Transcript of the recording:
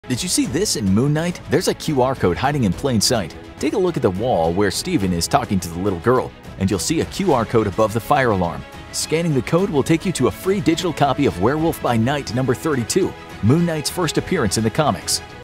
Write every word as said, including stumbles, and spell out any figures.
Did you see this in Moon Knight? There's a Q R code hiding in plain sight. Take a look at the wall where Steven is talking to the little girl, and you'll see a Q R code above the fire alarm. Scanning the code will take you to a free digital copy of Werewolf by Night number thirty-two, Moon Knight's first appearance in the comics.